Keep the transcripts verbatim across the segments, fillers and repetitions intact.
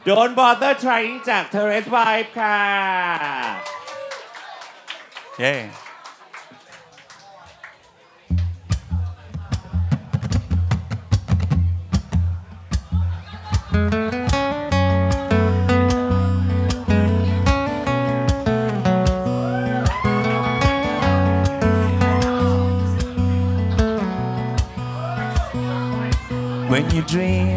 Don't bother trying จาก Terrace Vibe ค่ะเย้ When your dream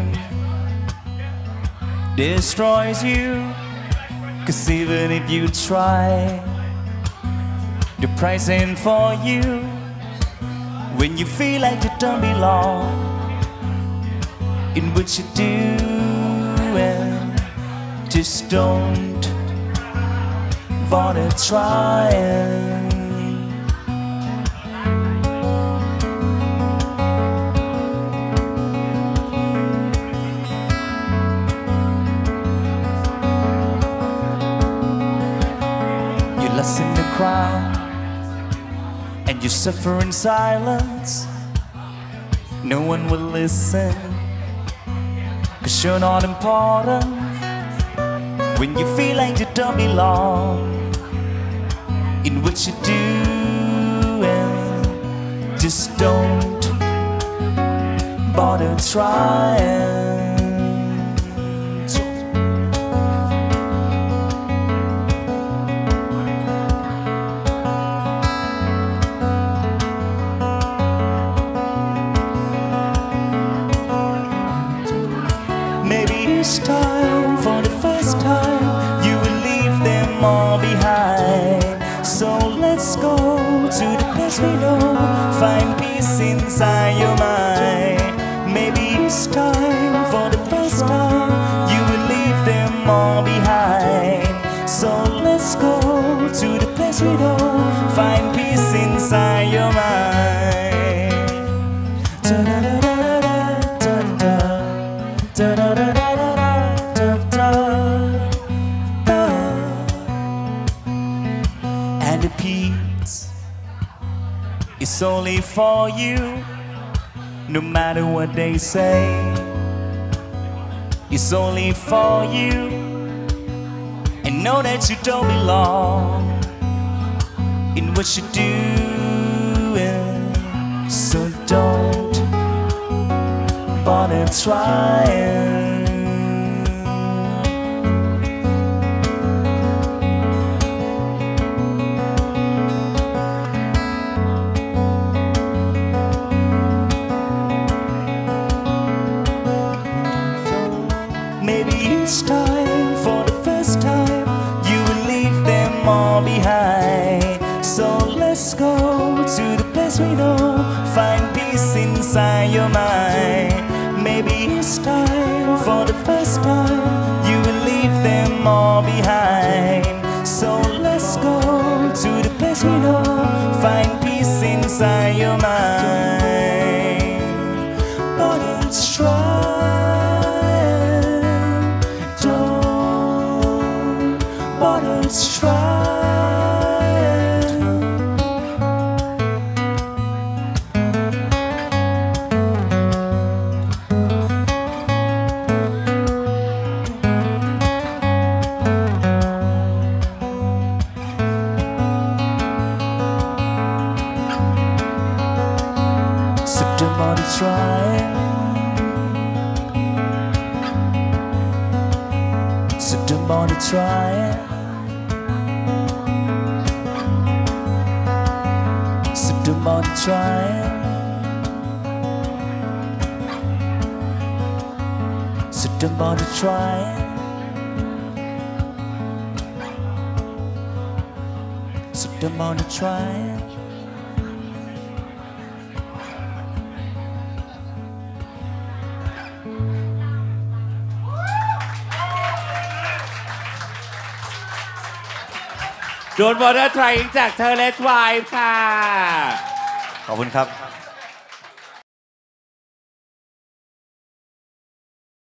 destroys you, 'cause even if you try, the price ain't for you. When you feel like you don't belong in what you do, and just don't bother trying. Lost in the crowd, and you suffer in silence. No one will listen, 'cause you're not important. When you feel like you don't belong in what you do, and just don't bother trying. Maybe it's time, for the first time, you will leave them all behind. So let's go to the place we know, find peace inside your mind. Maybe it's time, for the first time, you will leave them all behind. So let's go to the place we know, find peace inside your mind. And the peace is only for you, no matter what they say. It's only for you, and know that you don't belong in what you do, so don't bother trying. Maybe it's time, for the first time, you will leave them all behind. So let's go to the place we know, find peace inside your mind. Maybe it's time, for the first time, you will leave them all behind. So let's go to the place we know, find peace inside your mind. But it's try. But it's trying. So don't bother trying. So don't bother trying. Don't bother trying. So don't bother trying. So don't bother trying. Don't bother trying จาก Terrace Vibe ค่ะขอบคุณครับ